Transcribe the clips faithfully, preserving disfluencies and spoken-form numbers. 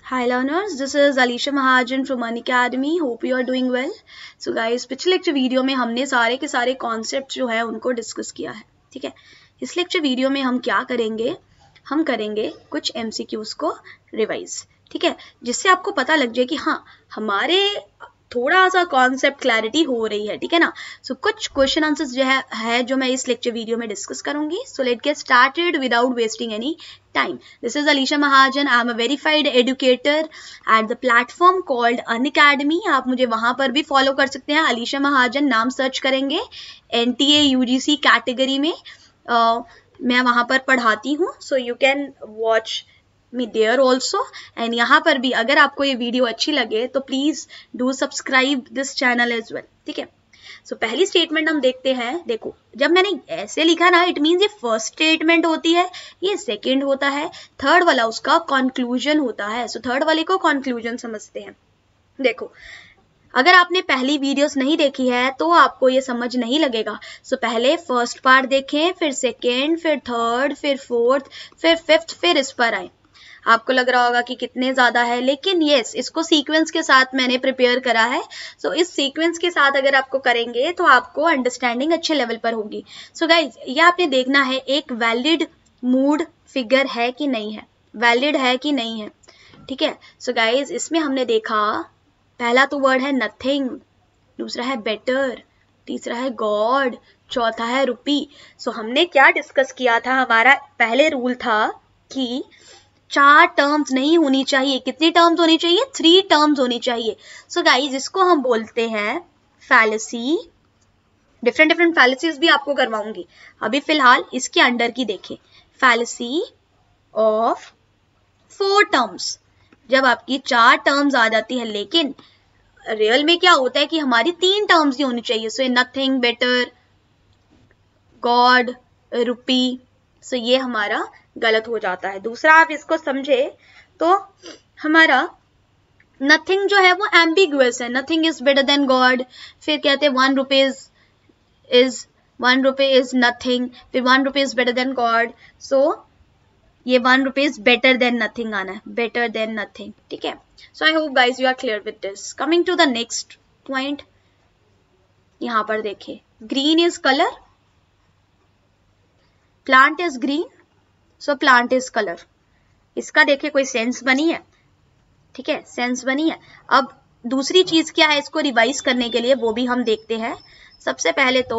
Hi learners, this is Alisha Mahajan from Unacademy. Hope you are doing well. So guys, पिछले lecture video में हमने सारे के सारे कॉन्सेप्ट जो है उनको डिस्कस किया है, ठीक है। इस लेक्चर वीडियो में हम क्या करेंगे, हम करेंगे कुछ एमसीक्यूज को रिवाइज, ठीक है, जिससे आपको पता लग जाए कि हाँ हमारे थोड़ा सा कॉन्सेप्ट क्लैरिटी हो रही है, ठीक है ना। सो so, कुछ क्वेश्चन आंसर्स जो है, है जो मैं इस लेक्चर वीडियो में डिस्कस करूंगी. So let get started without wasting any time. This is Alisha Mahajan. I am a verified educator at the platform called Unacademy. आप मुझे वहां पर भी फॉलो कर सकते हैं. Alisha Mahajan नाम सर्च करेंगे N T A U G C category में. uh, मैं वहां पर पढ़ाती हूँ. So you can watch me there also. And यहाँ पर भी अगर आपको ये वीडियो अच्छी लगे तो please do subscribe this channel as well, ठीक है. सो so, पहली स्टेटमेंट हम देखते हैं. देखो, जब मैंने ऐसे लिखा ना, इट मीन्स ये फर्स्ट स्टेटमेंट होती है, ये सेकंड होता है, थर्ड वाला उसका कंक्लूजन होता है. सो so, थर्ड वाले को कंक्लूजन समझते हैं. देखो, अगर आपने पहली वीडियोस नहीं देखी है तो आपको ये समझ नहीं लगेगा. सो so, पहले फर्स्ट पार्ट देखें, फिर सेकेंड, फिर थर्ड, फिर फोर्थ, फिर फिफ्थ, फिर इस पर आए. आपको लग रहा होगा कि कितने ज्यादा है, लेकिन यस, इसको सीक्वेंस के साथ मैंने प्रिपेयर करा है. सो so, इस सीक्वेंस के साथ अगर आपको करेंगे तो आपको अंडरस्टैंडिंग अच्छे लेवल पर होगी. सो गाइज, ये आपने देखना है एक वैलिड मूड फिगर है कि नहीं है, वैलिड है कि नहीं है, ठीक है. सो गाइज, इसमें हमने देखा पहला तो वर्ड है नथिंग, दूसरा है बेटर, तीसरा है गॉड, चौथा है रुपी. सो so, हमने क्या डिस्कस किया था, हमारा पहले रूल था कि चार टर्म्स नहीं होनी चाहिए. कितनी टर्म्स होनी चाहिए? थ्री टर्म्स होनी चाहिए. सो गाइज, इसको हम बोलते हैं फैलेसी. डिफरेंट डिफरेंट फैलेसीज भी आपको करवाऊंगी. अभी फिलहाल इसके अंडर की देखें, फैलेसी ऑफ फोर टर्म्स. जब आपकी चार टर्म्स आ जाती है, लेकिन रियल में क्या होता है कि हमारी तीन टर्म्स ही होनी चाहिए. So nothing, better, God, rupee. So ये हमारा गलत हो जाता है. दूसरा, आप इसको समझे तो हमारा नथिंग जो है वो एम्बिगुअस है. Nothing is better than God. फिर कहते हैं one rupees is one rupee is nothing, फिर one rupee is better than God. So ये one rupee is better than nothing आना है, बेटर देन नथिंग, ठीक है. So I hope guys you are clear with this. Coming to the next point, यहां पर देखिए, green is colour, plant is green, so plant is colour. इसका देखिए कोई सेंस बनी है, ठीक है, सेंस बनी है. अब दूसरी चीज क्या है इसको रिवाइज करने के लिए, वो भी हम देखते हैं. सबसे पहले तो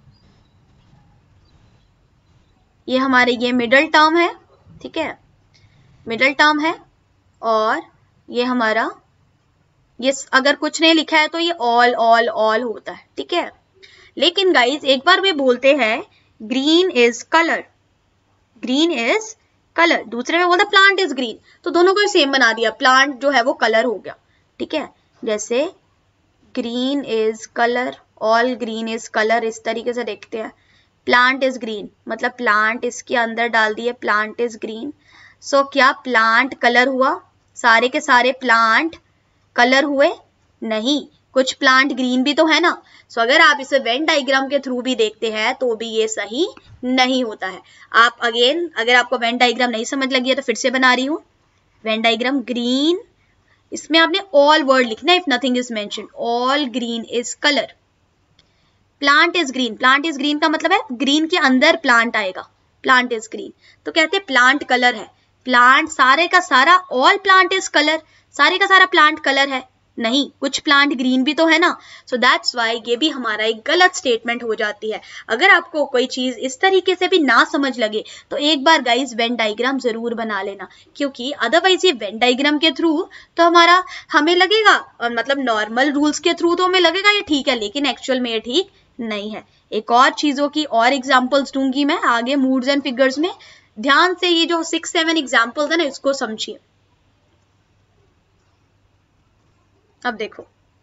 ये हमारे ये मिडल टर्म है, ठीक है, मिडल टर्म है. और ये हमारा, ये अगर कुछ नहीं लिखा है तो ये ऑल ऑल ऑल होता है, ठीक है. लेकिन गाइज, एक बार वे बोलते हैं green is colour, green is colour, दूसरे में बोलता प्लांट इज ग्रीन, तो दोनों को सेम बना दिया. प्लांट जो है वो कलर हो गया, ठीक है. जैसे green is colour, all green is colour, इस तरीके से देखते हैं. प्लांट इज ग्रीन मतलब प्लांट इसके अंदर डाल दिए, प्लांट इज ग्रीन. सो क्या प्लांट कलर हुआ? सारे के सारे प्लांट कलर हुए? नहीं, कुछ प्लांट ग्रीन भी तो है ना. सो so, अगर आप इसे वेन डायग्राम के थ्रू भी देखते हैं तो भी ये सही नहीं होता है. आप अगेन, अगर आपको वेन डायग्राम नहीं समझ लगी है तो फिर से बना रही हूं. वेन डायग्राम, ग्रीन, इसमें आपने ऑल वर्ड लिखना है if nothing is mentioned. All green is colour. Plant is green, plant is green का मतलब है ग्रीन के अंदर प्लांट आएगा, प्लांट इज ग्रीन. तो कहते हैं प्लांट कलर है. प्लांट सारे का सारा, ऑल प्लांट इज कलर, सारे का सारा प्लांट कलर है? नहीं, कुछ प्लांट ग्रीन भी तो है ना. सो दैट्स वाई ये भी हमारा एक गलत स्टेटमेंट हो जाती है. अगर आपको कोई चीज इस तरीके से भी ना समझ लगे तो एक बार गाइज वेन डायग्राम जरूर बना लेना, क्योंकि अदरवाइज ये वेन डायग्राम के थ्रू तो हमारा हमें लगेगा, और मतलब नॉर्मल रूल्स के थ्रू तो हमें लगेगा ये ठीक है, लेकिन एक्चुअल में ये ठीक नहीं है. एक और चीजों की और एग्जाम्पल्स दूंगी मैं आगे मूड्स एंड फिगर्स में. ध्यान से ये जो सिक्स सेवन एग्जाम्पल्स है ना, इसको समझिए. अब देखो,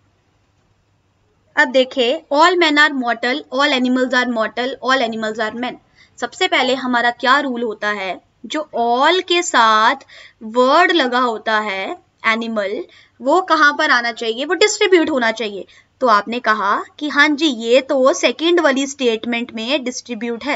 अब देखे, all man are mortal, all animals are mortal, all animals are man. सबसे पहले हमारा क्या रूल होता है, जो ऑल के साथ वर्ड लगा होता है एनिमल, वो कहां पर आना चाहिए, वो डिस्ट्रीब्यूट होना चाहिए. तो आपने कहा कि हाँ जी, ये तो सेकंड वाली स्टेटमेंट में डिस्ट्रीब्यूट है.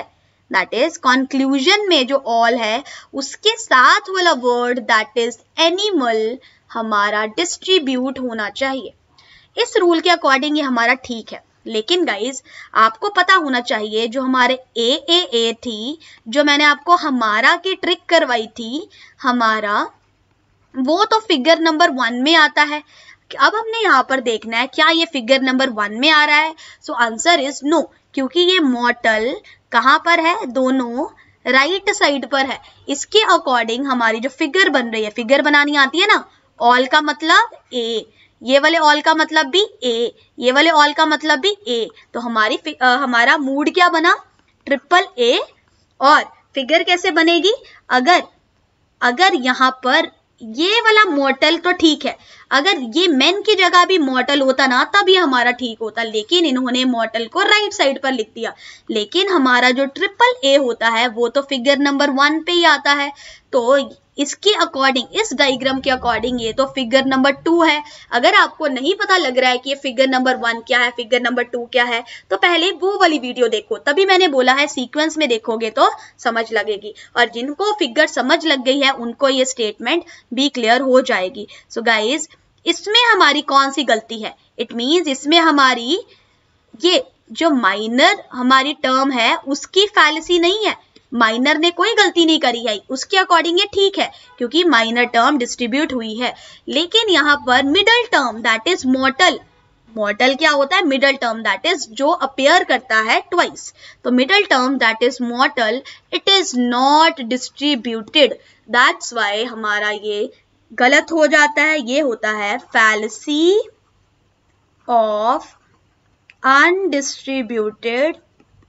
दैट इज कंक्लूजन में जो ऑल है उसके साथ वाला वर्ड दैट इज एनिमल हमारा डिस्ट्रीब्यूट होना चाहिए। इस रूल के अकॉर्डिंग ये हमारा ठीक है, लेकिन गाइज आपको पता होना चाहिए जो हमारे ए ए ए थी, जो मैंने आपको हमारा की ट्रिक करवाई थी, हमारा वो तो फिगर नंबर वन में आता है। अब हमने यहाँ पर देखना है क्या ये फिगर नंबर वन में आ रहा है। सो आंसर इज नो, क्योंकि ये मॉर्टल कहाँ पर है, दोनों राइट साइड पर है। इसके अकॉर्डिंग हमारी जो फिगर बन रही है, फिगर बनानी आती है ना, ऑल का मतलब ए, ये वाले ऑल का मतलब भी ए, ये वाले ऑल का मतलब भी ए, तो हमारी आ, हमारा मूड क्या बना, ट्रिपल ए। और फिगर कैसे बनेगी, अगर अगर यहाँ पर ये वाला मॉर्टल तो ठीक है, अगर ये मेन की जगह भी मॉर्टल होता ना तब ये हमारा ठीक होता, लेकिन इन्होंने मॉर्टल को राइट साइड पर लिख दिया। लेकिन हमारा जो ट्रिपल ए होता है वो तो फिगर नंबर वन पे ही आता है, तो इसके अकॉर्डिंग, इस डायग्राम के अकॉर्डिंग ये तो फिगर नंबर टू है। अगर आपको नहीं पता लग रहा है कि ये फिगर नंबर वन क्या है, फिगर नंबर टू क्या है, तो पहले वो वाली वीडियो देखो, तभी मैंने बोला है सीक्वेंस में देखोगे तो समझ लगेगी। और जिनको फिगर समझ लग गई है उनको ये स्टेटमेंट भी क्लियर हो जाएगी। सो गाइज इसमें हमारी कौन सी गलती है, इट मीन्स इसमें हमारी ये जो माइनर हमारी टर्म है उसकी फैलेसी नहीं है, माइनर ने कोई गलती नहीं करी है, उसके अकॉर्डिंग ये ठीक है क्योंकि माइनर टर्म डिस्ट्रीब्यूट हुई है। लेकिन यहाँ पर middle term that is mortal, mortal क्या होता है, मिडल टर्म दैट इज जो अपीयर करता है ट्वाइस, तो middle term that is mortal it is not distributed, that's why हमारा ये गलत हो जाता है। ये होता है फैलेसी ऑफ अनडिस्ट्रीब्यूटेड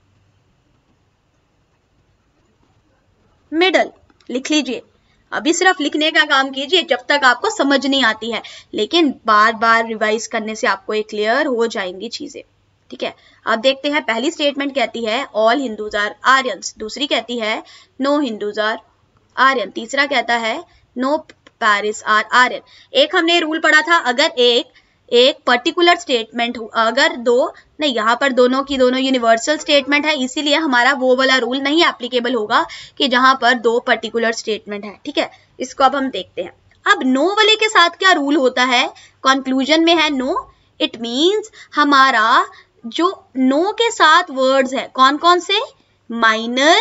मिडल, लिख लीजिए। अभी सिर्फ लिखने का काम कीजिए जब तक आपको समझ नहीं आती है, लेकिन बार बार रिवाइज करने से आपको ये क्लियर हो जाएंगी चीजें, ठीक है। अब देखते हैं, पहली स्टेटमेंट कहती है ऑल हिंदूज आर आर्यंस, दूसरी कहती है नो हिंदूज आर आर्यन, तीसरा कहता है नो पेरिस आर आर्यन। एक हमने रूल पढ़ा था, अगर एक एक पर्टिकुलर स्टेटमेंट, अगर दो नहीं, यहाँ पर दोनों की दोनों यूनिवर्सल स्टेटमेंट है, इसीलिए हमारा वो वाला रूल नहीं एप्लीकेबल होगा कि जहां पर दो पर्टिकुलर स्टेटमेंट है, ठीक है। इसको अब हम देखते हैं। अब नो वाले के साथ क्या रूल होता है, कंक्लूजन में है नो, इट मींस हमारा जो नो के साथ वर्ड्स है कौन कौन से, माइनर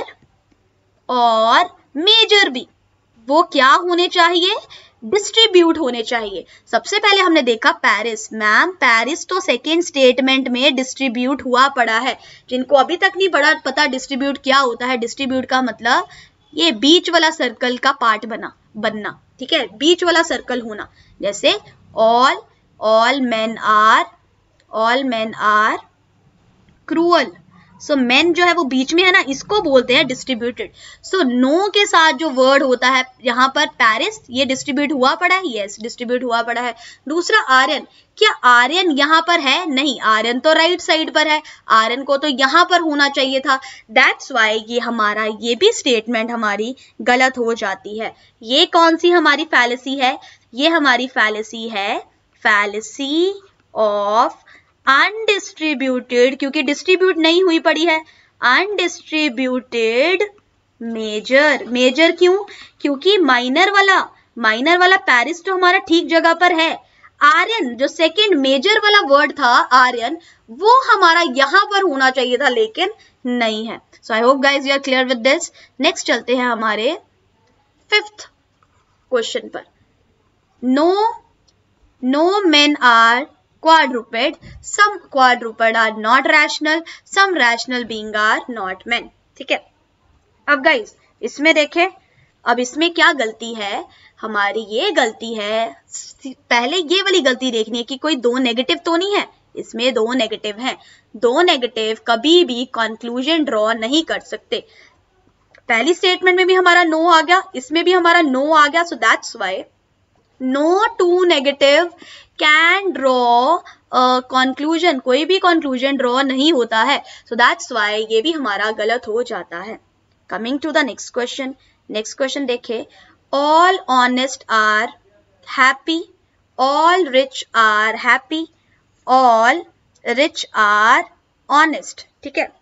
और मेजर भी, वो क्या होने चाहिए, डिस्ट्रीब्यूट होने चाहिए। सबसे पहले हमने देखा पेरिस, मैम पेरिस तो सेकेंड स्टेटमेंट में डिस्ट्रीब्यूट हुआ पड़ा है। जिनको अभी तक नहीं पढ़ा पता डिस्ट्रीब्यूट क्या होता है, डिस्ट्रीब्यूट का मतलब ये बीच वाला सर्कल का पार्ट बना बनना, ठीक है, बीच वाला सर्कल होना। जैसे all all men are all men are cruel, so so, men जो है वो बीच में है ना, इसको बोलते हैं डिस्ट्रीब्यूटेड। सो नो के साथ जो वर्ड होता है यहाँ पर पेरिस, ये डिस्ट्रीब्यूट हुआ पड़ा है, यस डिस्ट्रीब्यूट हुआ पड़ा है। दूसरा आर्यन, क्या आर्यन यहाँ पर है, नहीं, आर्यन तो राइट साइड पर है, आर्यन को तो यहाँ पर होना चाहिए था, दैट्स वाई ये हमारा ये भी स्टेटमेंट हमारी गलत हो जाती है। ये कौन सी हमारी फैलेसी है, ये हमारी फैलेसी है फैलेसी ऑफ अनडिस्ट्रीब्यूटेड, क्योंकि डिस्ट्रीब्यूट नहीं हुई पड़ी है, अनडिस्ट्रीब्यूटेड मेजर। मेजर क्यों, क्योंकि माइनर वाला माइनर वाला पेरिस तो हमारा ठीक जगह पर है, आर्यन जो सेकंड मेजर वाला वर्ड था आर्यन, वो हमारा यहां पर होना चाहिए था लेकिन नहीं है। So I hope guys you are clear with this. Next चलते हैं हमारे फिफ्थ क्वेश्चन पर। No no men are quadruped, some quadruped are not rational, some rational being are not men, ठीक है। अब गाइस इसमें देखें, अब इसमें क्या गलती है हमारी, ये गलती है, पहले ये वाली गलती देखनी है कि कोई दो नेगेटिव तो नहीं है, इसमें दो नेगेटिव हैं, दो नेगेटिव कभी भी कंक्लूजन ड्रॉ नहीं कर सकते। पहली स्टेटमेंट में भी हमारा नो आ गया, इसमें भी हमारा नो आ गया, so that's why no two negative can draw conclusion, कोई भी कंक्लूजन ड्रॉ नहीं होता है, सो दैट्स वाई ये भी हमारा गलत हो जाता है। Coming to the next question, next question देखे, all honest are happy, all rich are happy, all rich are honest, ठीक है।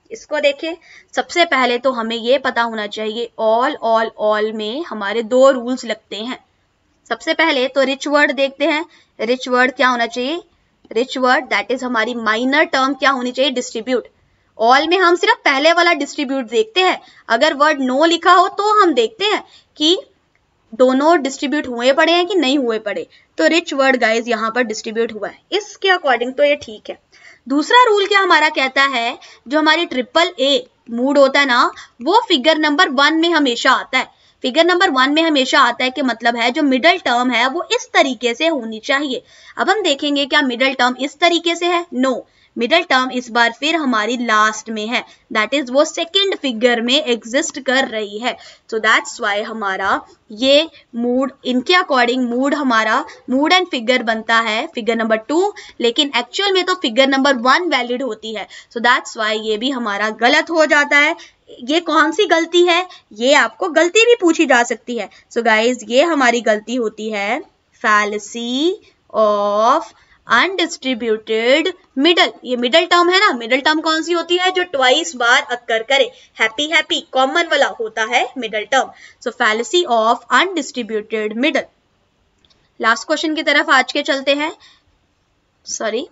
इसको देखें, सबसे पहले तो हमें ये पता होना चाहिए ऑल ऑल ऑल में हमारे दो रूल्स लगते हैं। सबसे पहले तो रिच वर्ड देखते हैं। रिच वर्ड क्या होना चाहिए? रिच वर्ड दैट इज हमारी माइनर टर्म क्या होनी चाहिए? डिस्ट्रीब्यूट। ऑल में हम सिर्फ पहले वाला डिस्ट्रीब्यूट देखते हैं, अगर वर्ड नो लिखा हो तो हम देखते हैं कि दोनों डिस्ट्रीब्यूट हुए पड़े हैं कि नहीं हुए पड़े। तो रिच वर्ड गाइज यहाँ पर डिस्ट्रीब्यूट हुआ है, इसके अकॉर्डिंग तो ये ठीक है। दूसरा रूल क्या हमारा कहता है, जो हमारी ट्रिपल ए मूड होता है ना, वो फिगर नंबर वन में हमेशा आता है। फिगर नंबर वन में हमेशा आता है कि मतलब है जो मिडल टर्म है वो इस तरीके से होनी चाहिए। अब हम देखेंगे क्या मिडल टर्म इस तरीके से है? नो, मिडल टर्म इस बार फिर हमारी लास्ट में है, दैट इज वो सेकेंड फिगर में एग्जिस्ट कर रही है। सो दैट्स वाई हमारा ये मूड, इनके अकॉर्डिंग मूड हमारा मूड एंड फिगर बनता है फिगर नंबर टू, लेकिन एक्चुअल में तो फिगर नंबर वन वैलिड होती है। सो दैट्स वाई ये भी हमारा गलत हो जाता है। ये कौन सी गलती है? ये आपको गलती भी पूछी जा सकती है। सो so गाइज ये हमारी गलती होती है फैलेसी ऑफ अनडिस्ट्रीब्यूटेड मिडल। ये मिडल टर्म है ना, मिडल टर्म कौन सी होती है? जो ट्वाइस बार अक्कर करे, हैप्पी हैप्पी कॉमन वाला होता है middle term. So fallacy of undistributed middle. Last question की तरफ आज के चलते हैं। Sorry,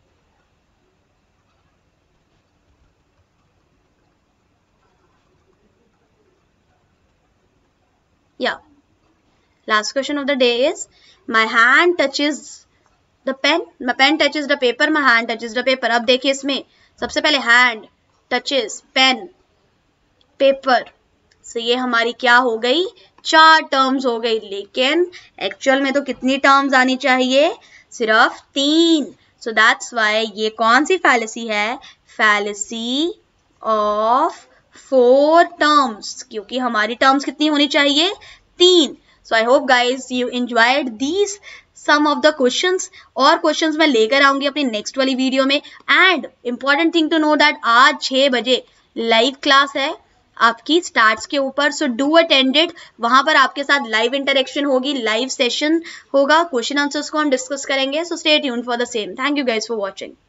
yeah, last question of the day is my hand touches the pen, my pen touches the paper, my hand touches the paper। अब देखिए इसमें सबसे पहले hand touches pen paper, so ये हमारी क्या हो गई? चार टर्म्स हो गई, लेकिन एक्चुअल में तो कितनी टर्म्स आनी चाहिए? सिर्फ तीन। सो दैट्स वाई ये कौन सी फैलेसी है? फैलेसी ऑफ फोर टर्म्स, क्योंकि हमारी टर्म्स कितनी होनी चाहिए? तीन। So I hope guys you enjoyed these some of the questions, और क्वेश्चंस मैं लेकर आऊंगी अपनी नेक्स्ट वाली वीडियो में। And important thing to know that आज छह बजे लाइव क्लास है आपकी स्टार्ट्स के ऊपर, सो डू अटेंड इट। वहां पर आपके साथ लाइव इंटरेक्शन होगी, लाइव सेशन होगा, क्वेश्चन आंसर्स को हम डिस्कस करेंगे। So stay tuned for the same. Thank you guys for watching.